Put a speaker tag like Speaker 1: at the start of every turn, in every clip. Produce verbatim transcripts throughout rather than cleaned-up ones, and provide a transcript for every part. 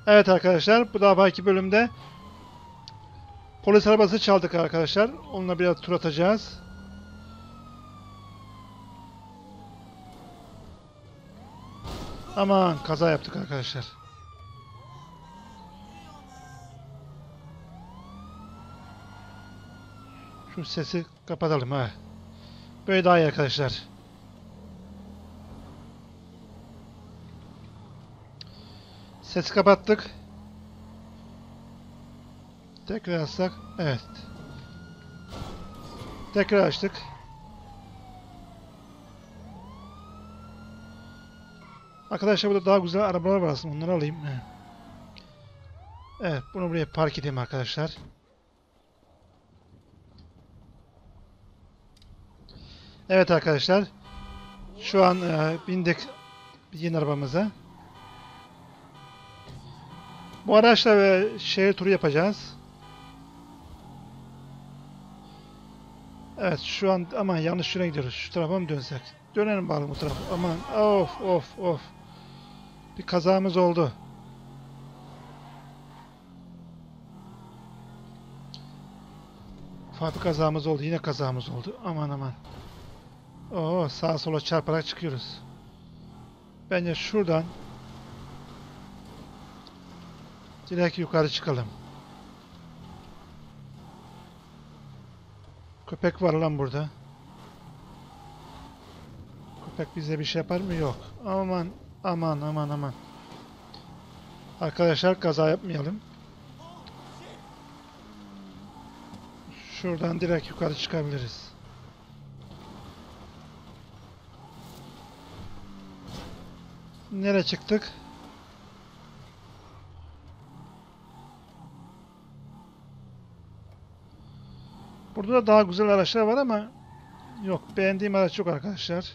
Speaker 1: Evet arkadaşlar, bu daha belki bölümde polis arabası çaldık arkadaşlar. Onunla biraz tur atacağız. Aman kaza yaptık arkadaşlar. Şu sesi kapatalım ha. Böyle daha iyi arkadaşlar. Sesi kapattık. Tekrar açsak. Evet. Tekrar açtık. Arkadaşlar burada daha güzel arabalar var aslında. Onları alayım. Evet. Bunu buraya park edeyim arkadaşlar. Evet arkadaşlar. Şu an e, bindik yeni arabamıza. Bu araçla e, şehir turu yapacağız. Evet şu an aman yanlış yöne gidiyoruz. Şu tarafa mı dönsek? Dönelim bakalım bu tarafa. Aman of of of. Bir kazamız oldu. Ufak bir kazamız oldu. Yine kazamız oldu. Aman aman. Oo, sağa sola çarparak çıkıyoruz. Bence şuradan direkt yukarı çıkalım. Köpek var lan burada. Köpek bize bir şey yapar mı? Yok. Aman aman aman aman. Arkadaşlar kaza yapmayalım. Şuradan direkt yukarı çıkabiliriz. Nereye çıktık? Burada da daha güzel araçlar var ama yok, beğendiğim araç yok arkadaşlar.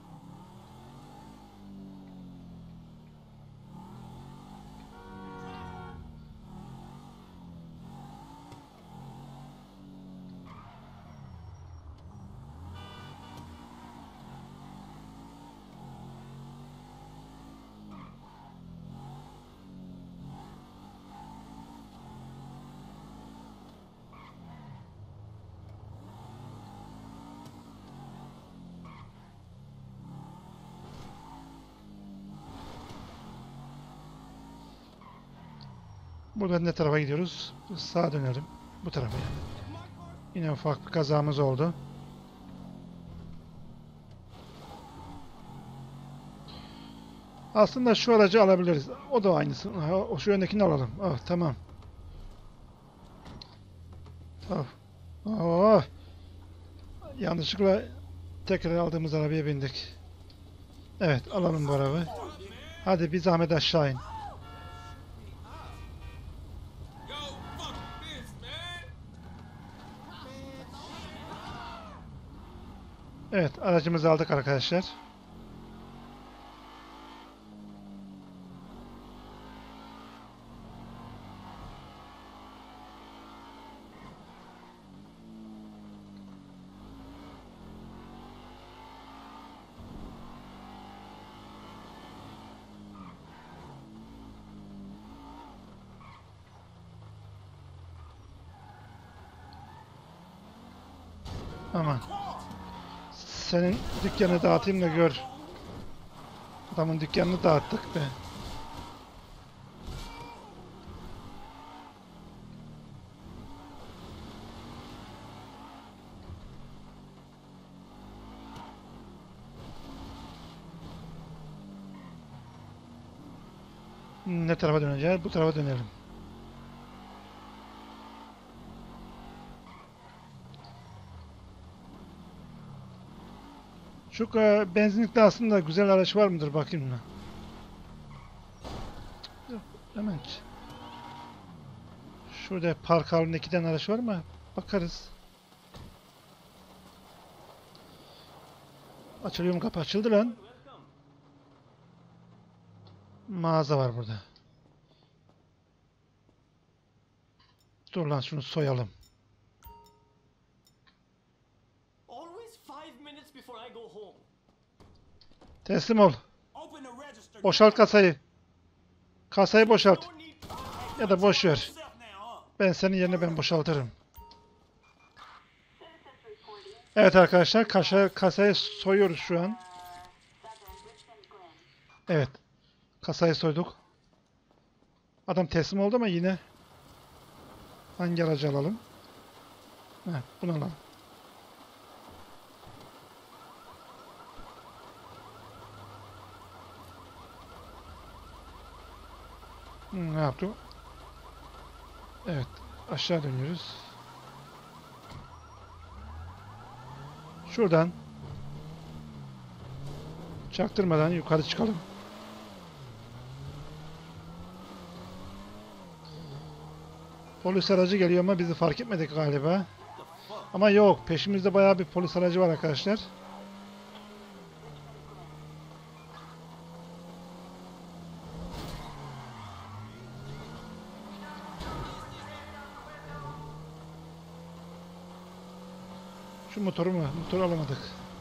Speaker 1: Buradan ne tarafa gidiyoruz? Sağa dönelim. Bu tarafa yani. Yine ufak bir kazamız oldu. Aslında şu aracı alabiliriz. O da aynısı. Ha, o şu öndekini alalım. Ah, tamam. Tamam. Oh. Yanlışlıkla tekrar aldığımız arabaya bindik. Evet, alalım bu arabayı. Hadi bir zahmet aşağı in. Evet, aracımızı aldık arkadaşlar. Aman. Senin dükkanı dağıtayım da gör. Adamın dükkanını dağıttık be. Ne tarafa döneceğiz? Bu tarafa dönelim. Şu e, benzinlikte aslında güzel araç var mıdır bakayım mı? Yok, hemen. Şurada park halinde iki tane araç var mı? Bakarız. Açılıyor mu kapı? Açıldı lan. Mağaza var burada. Dur lan şunu soyalım. Teslim ol. Boşalt kasayı. Kasayı boşalt. Ya da boş ver. Ben senin yerine ben boşaltırım. Evet arkadaşlar, kaşa, kasayı soyuyoruz şu an. Evet. Kasayı soyduk. Adam teslim oldu ama yine. Hangi aracı alalım? Heh, bunu alalım. Hmm, ne yaptı? Evet. Aşağı dönüyoruz. Şuradan çaktırmadan yukarı çıkalım. Polis aracı geliyor ama bizi fark etmedik galiba. Ama yok. Peşimizde bayağı bir polis aracı var arkadaşlar. Şu motoru mu? Motoru alamadık.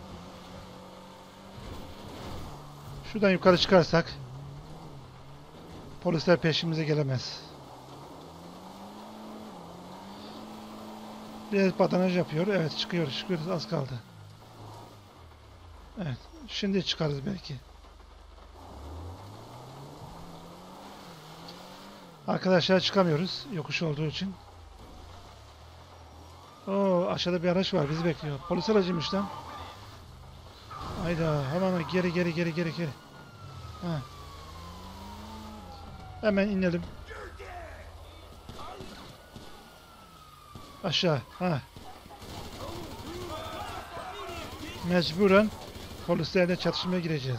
Speaker 1: Şuradan yukarı çıkarsak polisler peşimize gelemez. Biraz patinaj yapıyor. Evet, çıkıyoruz çıkıyoruz. Az kaldı. Evet. Şimdi çıkarız belki. Arkadaşlar çıkamıyoruz. Yokuş olduğu için. Oo, aşağıda bir araç var. Bizi bekliyor. Polis aracıymış lan. Hayda. Hemen geri geri geri geri geri. Ha. Hemen inelim. Aşağı. Ha. Mecburen polislerle çatışmaya gireceğiz.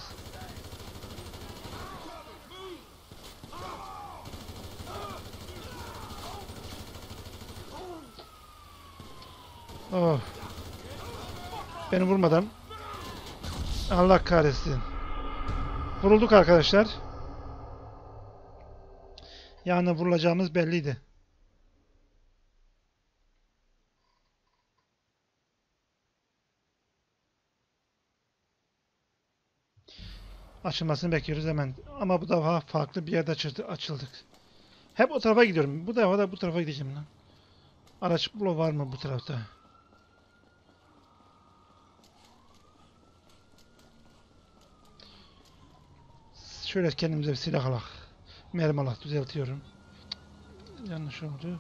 Speaker 1: Oh. Beni vurmadan. Allah kahretsin. Vurulduk arkadaşlar. Yani vurulacağımız belliydi. Açılmasını bekliyoruz hemen. Ama bu defa farklı bir yerde açıldı, açıldık. Hep o tarafa gidiyorum. Bu defa da bu tarafa gideceğim lan. Araç bulu var mı bu tarafta? Şöyle kendimize bir silah alak. Mermi alak düzeltiyorum. Yanlış oldu.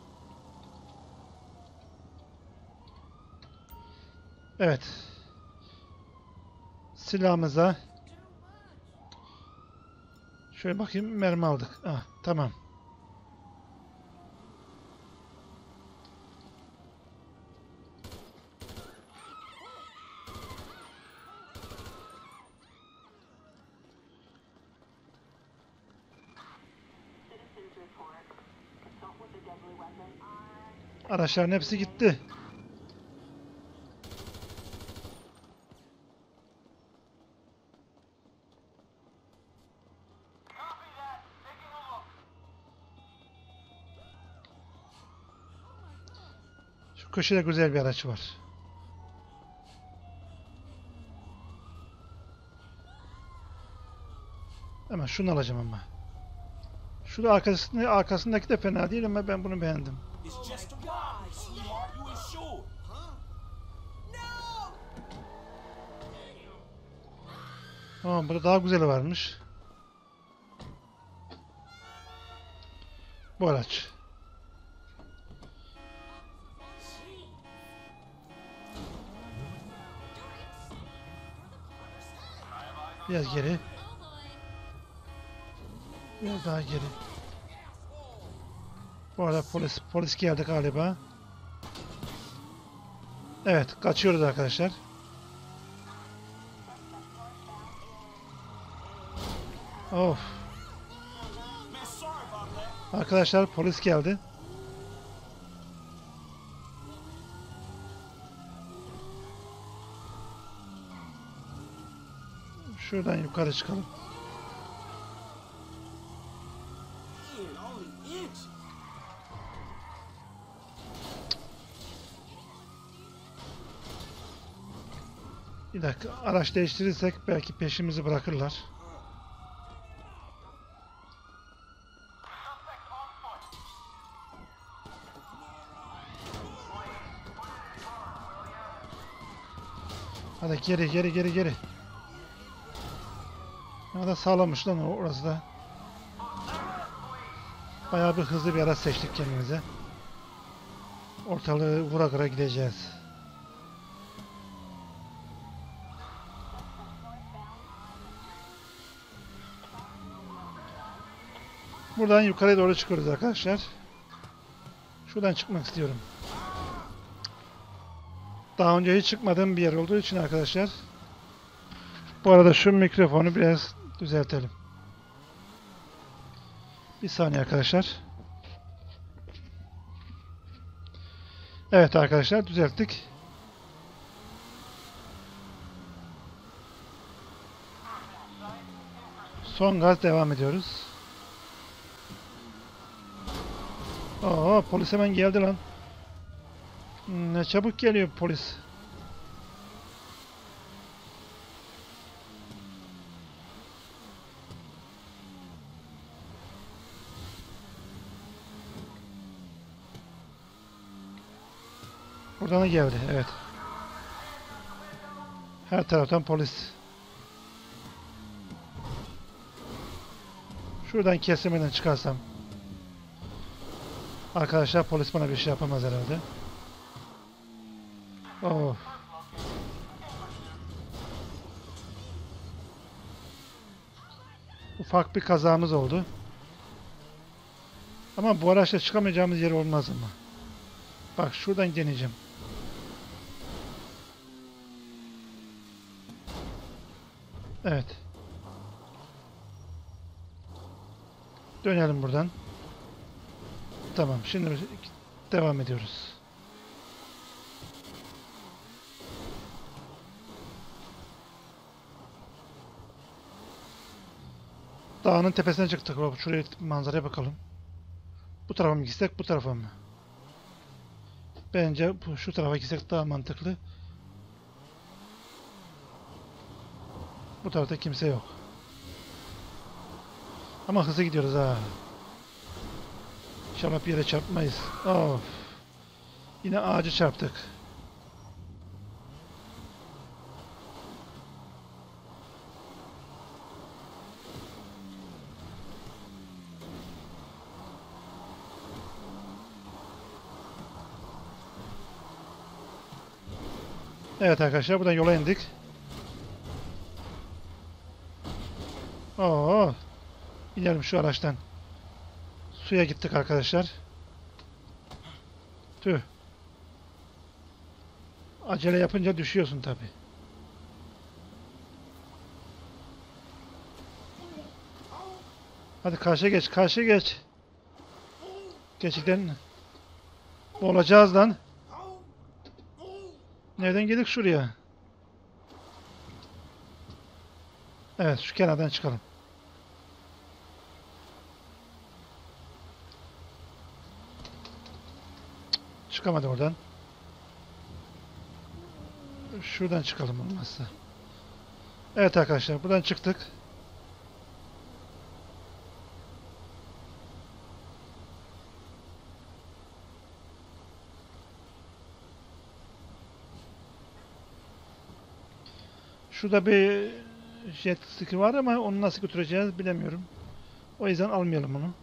Speaker 1: Evet. Silahımıza şöyle bakayım, mermi aldık. Ah, tamam. Araçların hepsi gitti. Şu köşede güzel bir araç var. Hemen şunu alacağım ama. Şu da arkasında, arkasındaki de fena değil ama ben bunu beğendim. Tamam, burada daha güzeli varmış. Bu araç. Biraz geri. Biraz daha geri. Bu arada polis polis geldi galiba. Evet, kaçıyoruz arkadaşlar. Of. Arkadaşlar polis geldi. Şuradan yukarı çıkalım. Bir dakika, araç değiştirirsek belki peşimizi bırakırlar. Hadi geri geri geri geri. Ne da sağlamış lan orası da. Bayağı bir hızlı bir araç seçtik kendimize. Ortalığı vura kıra gideceğiz. Buradan yukarıya doğru çıkıyoruz arkadaşlar. Şuradan çıkmak istiyorum. Daha önce hiç çıkmadığım bir yer olduğu için arkadaşlar. Bu arada şu mikrofonu biraz düzeltelim. Bir saniye arkadaşlar. Evet arkadaşlar, düzelttik. Son gaz devam ediyoruz. Oo, polis hemen geldi lan. Ne çabuk geliyor polis. Buradan da geldi, evet. Her taraftan polis. Şuradan kesimden çıkarsam. Arkadaşlar polis bana bir şey yapamaz herhalde. Oh. Ufak bir kazamız oldu. Ama bu araçla çıkamayacağımız yer olmaz ama. Bak şuradan deneyeceğim. Evet. Dönelim buradan. Tamam, şimdi devam ediyoruz. Dağın tepesine çıktık. Şuraya manzaraya bakalım. Bu tarafa mı gitsek, bu tarafa mı? Bence bu, şu tarafa gitsek daha mantıklı. Bu tarafta kimse yok. Ama hızlı gidiyoruz ha. İnşallah bir yere çarpmayız. Of. Yine ağacı çarptık. Evet arkadaşlar, buradan yola indik. Oo. İnelim şu araçtan. Suya gittik arkadaşlar. Tüh. Acele yapınca düşüyorsun tabi. Hadi karşıya geç, karşıya geç. Gerçekten boğulacağız lan. Nereden geldik şuraya? Evet, şu kenardan çıkalım. Çıkamadı oradan. Şuradan çıkalım olmazsa. Evet arkadaşlar, buradan çıktık. Şurada bir jet ski var ama onu nasıl götüreceğiz bilemiyorum. O yüzden almayalım onu.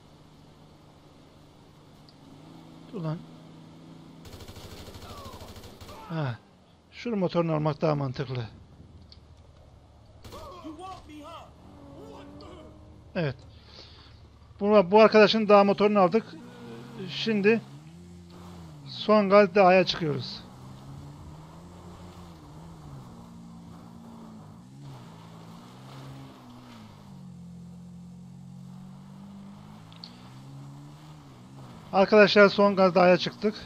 Speaker 1: Ulan. Ha. Şunu motorunu almak daha mantıklı. Evet. Bu, bu arkadaşın dağ motorunu aldık. Şimdi son gaz dağa çıkıyoruz. Arkadaşlar son gaz dağa çıktık.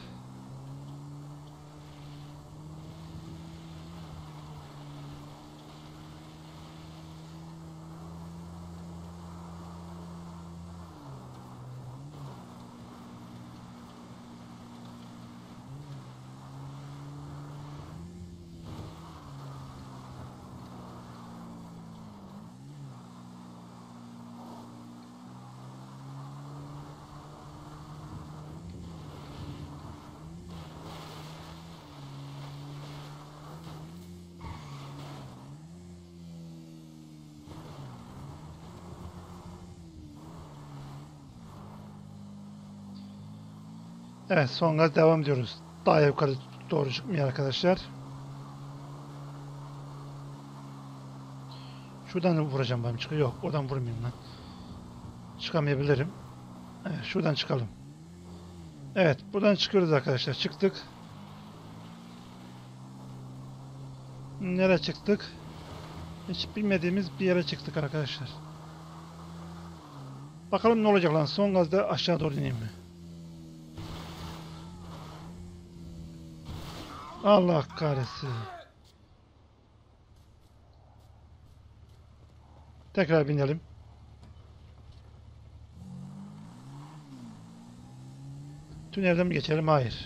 Speaker 1: Evet, son gaz devam ediyoruz. Daha yukarı doğru çıkmıyor arkadaşlar. Şuradan mı vuracağım ben çıkıyor? Yok, oradan vurmayayım lan. Çıkamayabilirim. Evet, şuradan çıkalım. Evet, buradan çıkıyoruz arkadaşlar. Çıktık. Nereye çıktık? Hiç bilmediğimiz bir yere çıktık arkadaşlar. Bakalım ne olacak lan. Son gazda aşağı doğru ineyim mi? Allah kahretsin. Tekrar binelim. Tünelden mi geçelim? Hayır.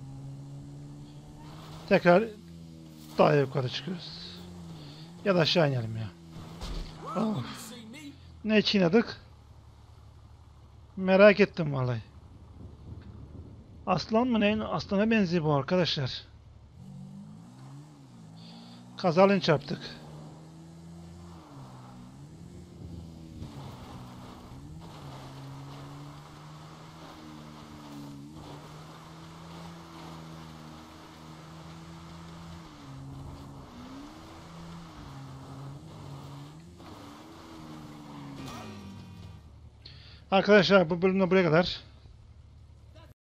Speaker 1: Tekrar daha yukarı çıkıyoruz. Ya da aşağı inelim ya. Of. Ne çiğnedik? Merak ettim vallahi. Aslan mı neyin? Aslana benziyor bu arkadaşlar. Kazalın çarptık. Arkadaşlar bu bölümde buraya kadar.